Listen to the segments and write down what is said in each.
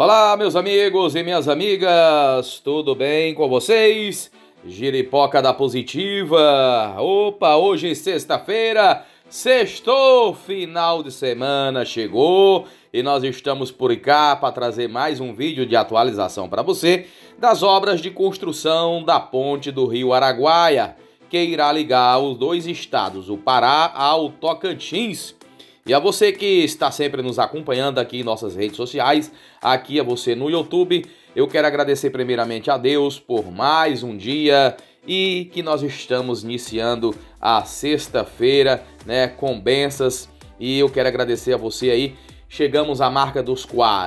Olá, meus amigos e minhas amigas, tudo bem com vocês? Giripoca da Positiva. Opa, hoje sexta-feira, sextou, final de semana chegou e nós estamos por cá para trazer mais um vídeo de atualização para você das obras de construção da ponte do Rio Araguaia, que irá ligar os dois estados, o Pará ao Tocantins. E a você que está sempre nos acompanhando aqui em nossas redes sociais, aqui a você no YouTube, eu quero agradecer primeiramente a Deus por mais um dia e que nós estamos iniciando a sexta-feira, né, com bênçãos. E eu quero agradecer a você aí, chegamos à marca dos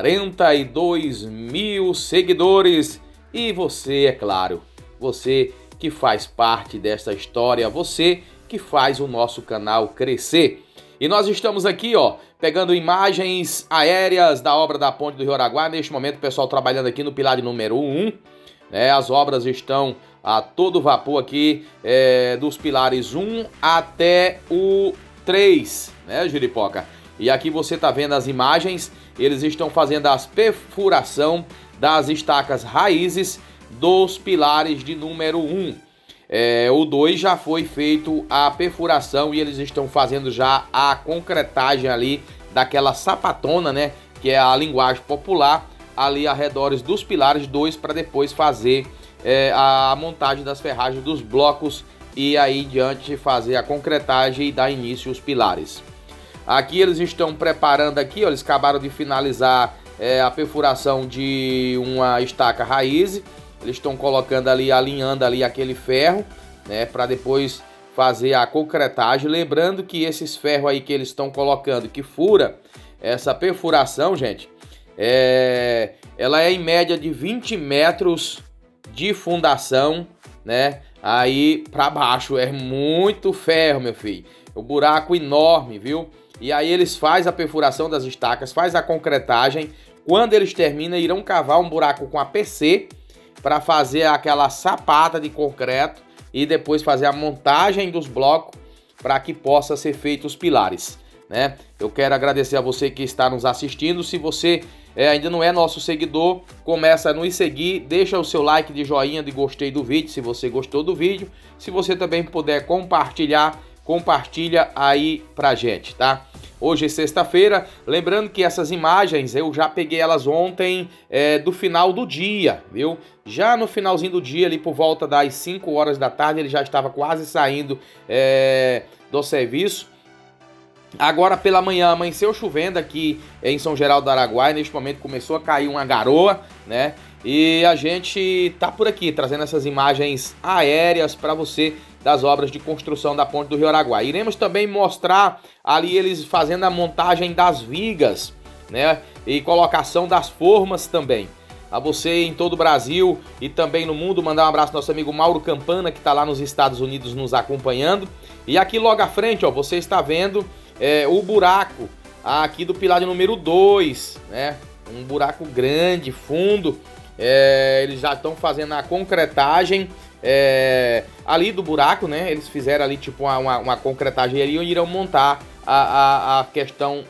42 mil seguidores e você, é claro, você que faz parte dessa história, você que faz o nosso canal crescer. E nós estamos aqui, ó, pegando imagens aéreas da obra da ponte do Rio Araguaia. Neste momento, o pessoal trabalhando aqui no pilar de número 1, né? As obras estão a todo vapor aqui, dos pilares 1 até o 3, né, Giripoca? E aqui você tá vendo as imagens, eles estão fazendo as perfuração das estacas raízes dos pilares de número 1. O 2 já foi feito a perfuração e eles estão fazendo já a concretagem ali daquela sapatona, né? Que é a linguagem popular, ali arredores dos pilares 2 para depois fazer a montagem das ferragens dos blocos e aí em diante fazer a concretagem e dar início aos pilares. Aqui eles estão preparando aqui, ó, eles acabaram de finalizar a perfuração de uma estaca raiz. Eles estão colocando ali, alinhando ali aquele ferro, né, para depois fazer a concretagem. Lembrando que esses ferros aí que eles estão colocando, que fura, essa perfuração, gente, ela é em média de 20 metros de fundação, né, aí para baixo. É muito ferro, meu filho. O buraco enorme, viu? E aí eles fazem a perfuração das estacas, faz a concretagem. Quando eles terminam, irão cavar um buraco com a PC para fazer aquela sapata de concreto e depois fazer a montagem dos blocos para que possa ser feito os pilares, né? Eu quero agradecer a você que está nos assistindo. Se você ainda não é nosso seguidor, começa a nos seguir, deixa o seu like de joinha, de gostei do vídeo, se você gostou do vídeo. Se você também puder compartilhar, compartilha aí pra gente, tá? Hoje é sexta-feira, lembrando que essas imagens eu já peguei elas ontem do final do dia, viu? Já no finalzinho do dia, ali por volta das 5 horas da tarde, ele já estava quase saindo do serviço. Agora pela manhã amanheceu chovendo aqui em São Geraldo do Araguaia, neste momento começou a cair uma garoa, né? E a gente tá por aqui trazendo essas imagens aéreas para você das obras de construção da ponte do Rio Araguaia. Iremos também mostrar ali eles fazendo a montagem das vigas, né? E colocação das formas também. A você em todo o Brasil e também no mundo, mandar um abraço ao nosso amigo Mauro Campana, que está lá nos Estados Unidos nos acompanhando. E aqui logo à frente, ó, você está vendo o buraco aqui do pilar de número 2, né? Um buraco grande, fundo. Eles já estão fazendo a concretagem ali do buraco, né? Eles fizeram ali tipo uma concretagem ali e irão montar a questão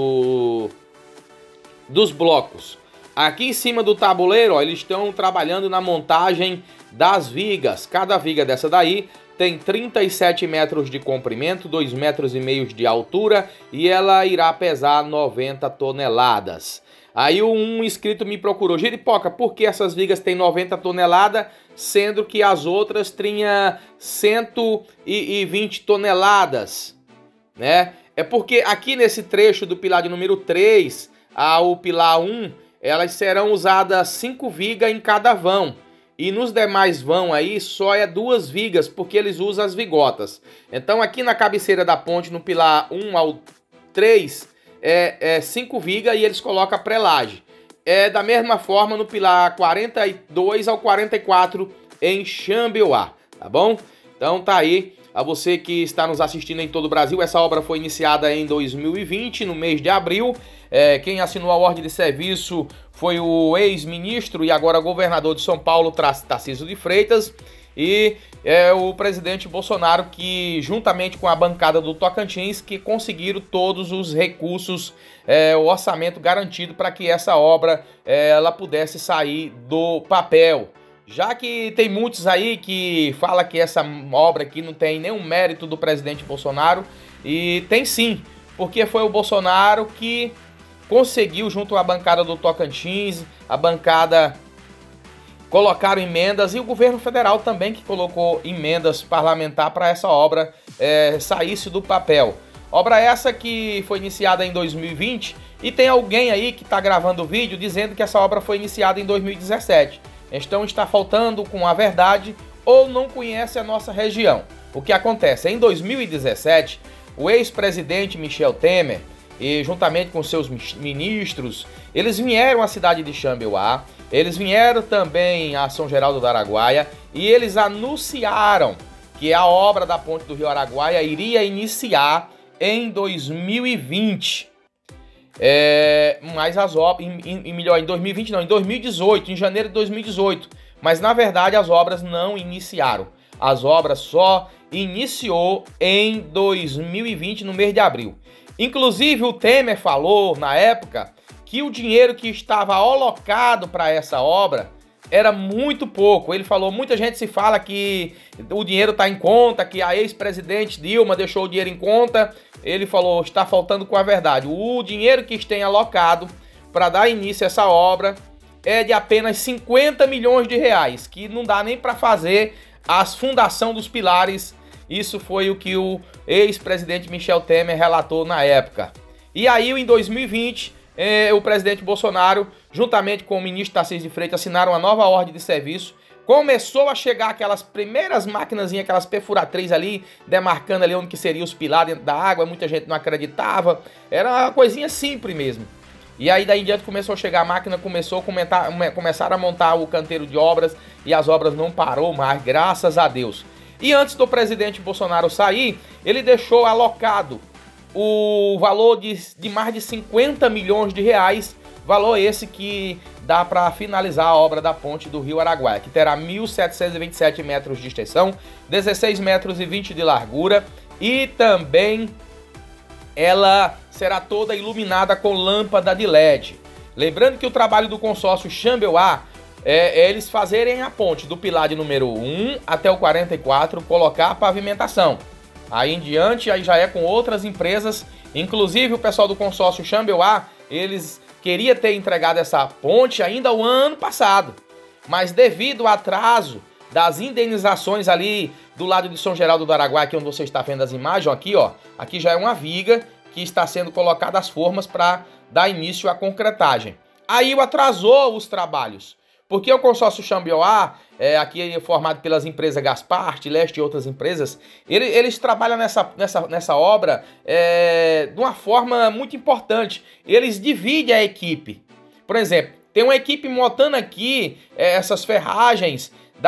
dos blocos. Aqui em cima do tabuleiro, ó, eles estão trabalhando na montagem das vigas. Cada viga dessa daí tem 37 metros de comprimento, 2,5 metros de altura e ela irá pesar 90 toneladas. Aí um inscrito me procurou: Giripoca, por que essas vigas têm 90 toneladas, sendo que as outras tinham 120 toneladas, né? É porque aqui nesse trecho do pilar de número 3 ao pilar 1, elas serão usadas 5 vigas em cada vão. E nos demais vão aí só 2 vigas, porque eles usam as vigotas. Então aqui na cabeceira da ponte, no pilar 1 ao 3, 5 vigas e eles colocam a pré-laje. Da mesma forma no pilar 42 ao 44 em Xambioá, tá bom? Então tá aí, a você que está nos assistindo em todo o Brasil, essa obra foi iniciada em 2020, no mês de abril. Quem assinou a ordem de serviço foi o ex-ministro e agora governador de São Paulo, Tarcísio de Freitas. e o presidente Bolsonaro, que juntamente com a bancada do Tocantins, que conseguiram todos os recursos, o orçamento garantido para que essa obra ela pudesse sair do papel. Já que tem muitos aí que falam que essa obra aqui não tem nenhum mérito do presidente Bolsonaro, e tem sim, porque foi o Bolsonaro que conseguiu, junto à bancada do Tocantins, a bancada colocaram emendas, e o governo federal também que colocou emendas parlamentar para essa obra saísse do papel. Obra essa que foi iniciada em 2020, e tem alguém aí que está gravando o vídeo dizendo que essa obra foi iniciada em 2017. Então está faltando com a verdade ou não conhece a nossa região. O que acontece? Em 2017, o ex-presidente Michel Temer, e juntamente com seus ministros, eles vieram à cidade de Xambioá, eles vieram também a São Geraldo do Araguaia, e eles anunciaram que a obra da ponte do Rio Araguaia iria iniciar em 2020. Mas as obras, em 2020 não, em 2018, em janeiro de 2018. Mas na verdade as obras não iniciaram. As obras só iniciou em 2020, no mês de abril. Inclusive o Temer falou na época que o dinheiro que estava alocado para essa obra era muito pouco. Ele falou, muita gente se fala que o dinheiro está em conta, que a ex-presidente Dilma deixou o dinheiro em conta. Ele falou, está faltando com a verdade. O dinheiro que tem alocado para dar início a essa obra é de apenas 50 milhões de reais, que não dá nem para fazer a fundação dos pilares. Isso foi o que o ex-presidente Michel Temer relatou na época. E aí, em 2020, o presidente Bolsonaro, juntamente com o ministro Tarcísio de Freitas, assinaram uma nova ordem de serviço. Começou a chegar aquelas primeiras maquinazinhas, aquelas perfuratriz ali, demarcando ali onde que seria os pilares dentro da água. Muita gente não acreditava. Era uma coisinha simples mesmo. E aí daí em diante começou a chegar a máquina, começaram a montar o canteiro de obras, e as obras não parou mais, graças a Deus. E antes do presidente Bolsonaro sair, ele deixou alocado o valor de mais de 50 milhões de reais, valor esse que dá para finalizar a obra da ponte do Rio Araguaia, que terá 1.727 metros de extensão, 16 metros e 20 de largura, e também ela será toda iluminada com lâmpada de LED. Lembrando que o trabalho do consórcio Xambioá é eles fazerem a ponte do pilar de número 1 até o 44, colocar a pavimentação. Aí em diante, aí já é com outras empresas, inclusive o pessoal do consórcio Xambioá, eles queriam ter entregado essa ponte ainda o ano passado, mas devido ao atraso das indenizações ali do lado de São Geraldo do Araguaia, aqui onde você está vendo as imagens, aqui ó, aqui já é uma viga que está sendo colocada as formas para dar início à concretagem. Aí atrasou os trabalhos, porque o consórcio Xambioá, aqui formado pelas empresas Gaspar, Leste e outras empresas, eles trabalham nessa obra de uma forma muito importante. Eles dividem a equipe. Por exemplo, tem uma equipe montando aqui essas ferragens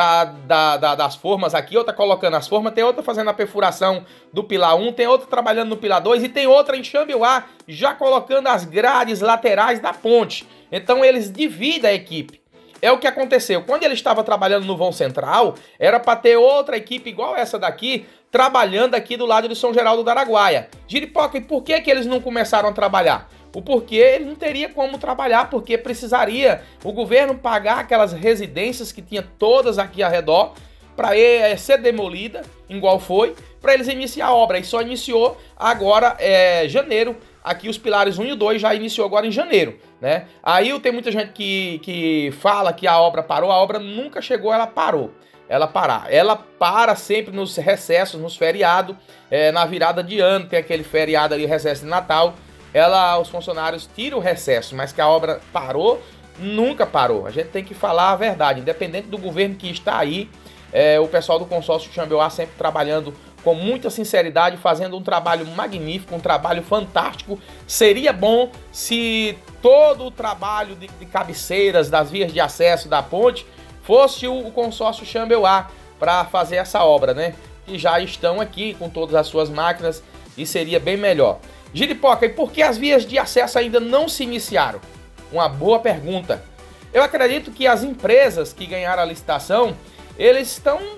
das formas aqui, outra colocando as formas, tem outra fazendo a perfuração do pilar 1, tem outra trabalhando no pilar 2 e tem outra em Xambioá já colocando as grades laterais da ponte. Então eles dividem a equipe. É o que aconteceu. Quando ele estava trabalhando no vão central, era para ter outra equipe igual essa daqui, trabalhando aqui do lado de São Geraldo do Araguaia. Giripoca, e por que eles não começaram a trabalhar? O porquê ele não teria como trabalhar, porque precisaria o governo pagar aquelas residências que tinha todas aqui ao redor, para ser demolida, igual foi, para eles iniciar a obra. E só iniciou agora, janeiro. Aqui os pilares 1 e 2 já iniciou agora em janeiro, né? Aí tem muita gente que fala que a obra parou. A obra nunca chegou, ela parou. Ela para sempre nos recessos, nos feriados, na virada de ano, tem aquele feriado ali, recesso de Natal. Os funcionários tiram o recesso, mas que a obra parou, nunca parou. A gente tem que falar a verdade, independente do governo que está aí. O pessoal do consórcio Xambioá sempre trabalhando com muita sinceridade, fazendo um trabalho magnífico, um trabalho fantástico. Seria bom se todo o trabalho de cabeceiras, das vias de acesso da ponte, fosse o consórcio Xambioá para fazer essa obra, né? Que já estão aqui com todas as suas máquinas e seria bem melhor. Giripoca, e por que as vias de acesso ainda não se iniciaram? Uma boa pergunta. Eu acredito que as empresas que ganharam a licitação, eles estão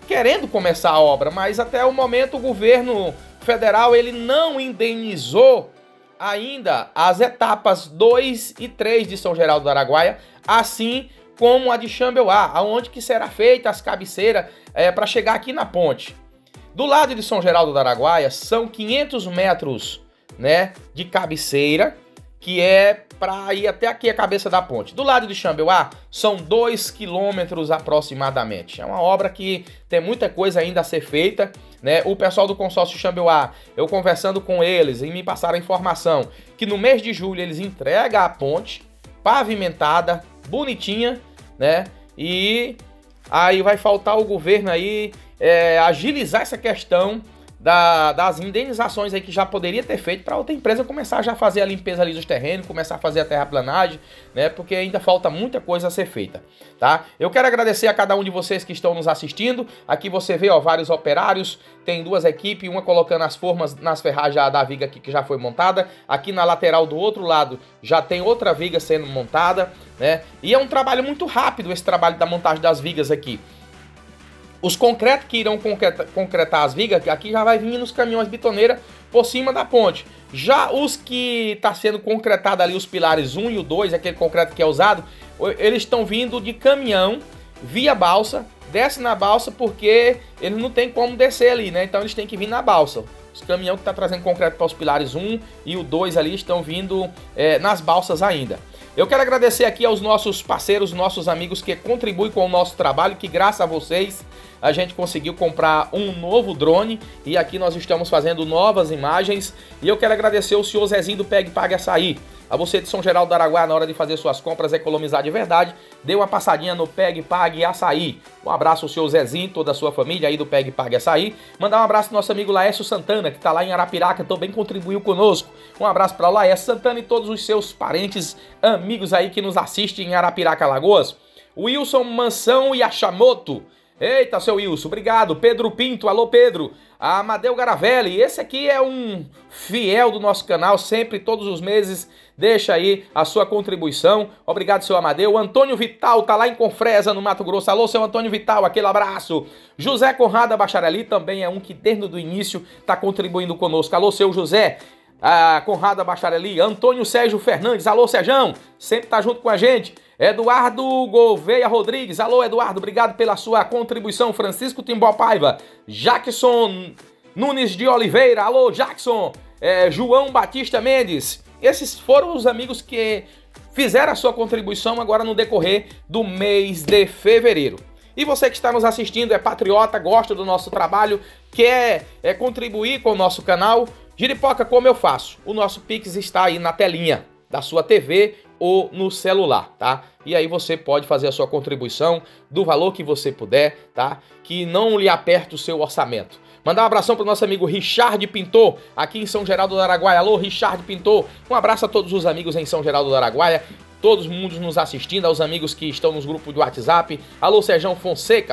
querendo começar a obra, mas até o momento o governo federal ele não indenizou ainda as etapas 2 e 3 de São Geraldo do Araguaia, assim como a de Xambeuá, aonde que será feita as cabeceiras para chegar aqui na ponte. Do lado de São Geraldo do Araguaia são 500 metros, né, de cabeceira, que é para ir até aqui a cabeça da ponte. Do lado de Xambeuá são 2 quilômetros aproximadamente. É uma obra que tem muita coisa ainda a ser feita, né? O pessoal do consórcio Xambeuá, eu conversando com eles e me passaram a informação que no mês de julho eles entregam a ponte pavimentada, bonitinha, né? E aí vai faltar o governo aí agilizar essa questão das indenizações aí que já poderia ter feito para outra empresa começar já a fazer a limpeza ali dos terrenos, começar a fazer a terraplanagem, né? Porque ainda falta muita coisa a ser feita, tá? Eu quero agradecer a cada um de vocês que estão nos assistindo. Aqui você vê, ó, vários operários, tem duas equipes, uma colocando as formas nas ferragens da viga aqui que já foi montada. Aqui na lateral do outro lado já tem outra viga sendo montada, né? E é um trabalho muito rápido esse trabalho da montagem das vigas aqui. Os concretos que irão concretar as vigas, aqui já vai vir nos caminhões bitoneiros por cima da ponte. Já os que está sendo concretado ali, os pilares 1 e o 2, aquele concreto que é usado, eles estão vindo de caminhão via balsa, desce na balsa porque eles não tem como descer ali, né? Então eles têm que vir na balsa. Os caminhões que estão trazendo concreto para os pilares 1 e o 2 ali estão vindo nas balsas ainda. Eu quero agradecer aqui aos nossos parceiros, nossos amigos que contribuem com o nosso trabalho, que graças a vocês a gente conseguiu comprar um novo drone e aqui nós estamos fazendo novas imagens. E eu quero agradecer o senhor Zezinho do Pegue Pague Açaí. A você de São Geraldo do Araguaia, na hora de fazer suas compras, economizar de verdade, dê uma passadinha no Pegue Pague Açaí. Um abraço ao senhor Zezinho, toda a sua família aí do Pegue Pague Açaí. Mandar um abraço pro nosso amigo Laércio Santana, que está lá em Arapiraca, também contribuiu conosco. Um abraço para o Laércio Santana e todos os seus parentes, amigos aí que nos assistem em Arapiraca, Alagoas. Wilson Mansão Yashamoto. Eita, seu Wilson, obrigado. Pedro Pinto, alô Pedro. Amadeu Garavelli, esse aqui é um fiel do nosso canal, sempre, todos os meses, deixa aí a sua contribuição. Obrigado, seu Amadeu. Antônio Vital, tá lá em Confresa, no Mato Grosso. Alô, seu Antônio Vital, aquele abraço. José Conrado Bachareli também é um que desde o início tá contribuindo conosco. Alô, seu José. Conrado Bachareli, Antônio Sérgio Fernandes, alô Sérgio, sempre tá junto com a gente. Eduardo Gouveia Rodrigues, alô Eduardo, obrigado pela sua contribuição. Francisco Timbó Paiva, Jackson Nunes de Oliveira, alô Jackson, João Batista Mendes. Esses foram os amigos que fizeram a sua contribuição agora no decorrer do mês de fevereiro. E você que está nos assistindo, é patriota, gosta do nosso trabalho, quer contribuir com o nosso canal, Jiripoca, como eu faço? O nosso Pix está aí na telinha da sua TV ou no celular, tá? E aí você pode fazer a sua contribuição do valor que você puder, tá? Que não lhe aperte o seu orçamento. Mandar um abração para o nosso amigo Richard Pintor, aqui em São Geraldo do Araguaia. Alô, Richard Pintor. Um abraço a todos os amigos em São Geraldo do Araguaia. Todos os mundos nos assistindo, aos amigos que estão nos grupos de WhatsApp. Alô, Sérgio Fonseca,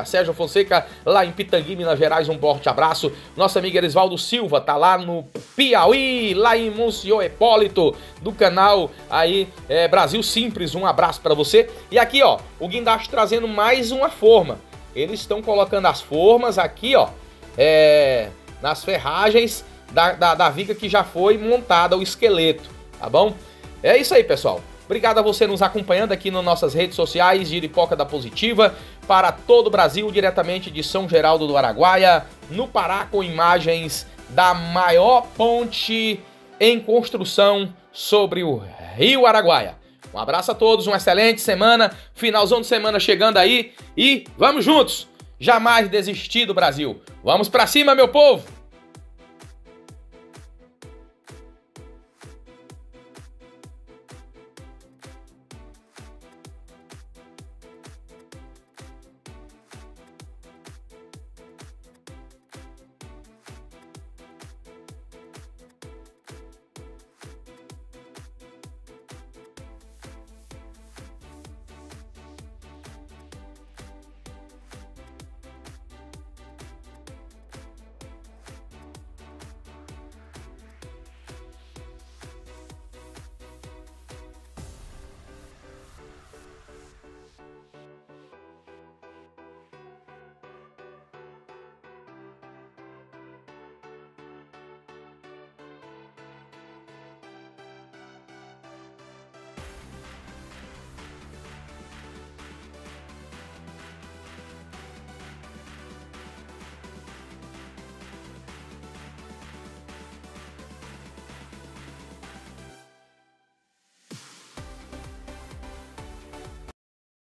lá em Pitangui, Minas Gerais, um forte abraço. Nosso amigo Erisvaldo Silva, tá lá no Piauí, lá em Monsenhor Hipólito, do canal aí Brasil Simples, um abraço para você. E aqui, ó, o guindaste trazendo mais uma forma. Eles estão colocando as formas aqui, ó, nas ferragens da viga que já foi montada, o esqueleto, tá bom? É isso aí, pessoal. Obrigado a você nos acompanhando aqui nas nossas redes sociais, Jiripoca da Positiva, para todo o Brasil, diretamente de São Geraldo do Araguaia, no Pará, com imagens da maior ponte em construção sobre o Rio Araguaia. Um abraço a todos, uma excelente semana, finalzão de semana chegando aí e vamos juntos, jamais desistir do Brasil. Vamos pra cima, meu povo!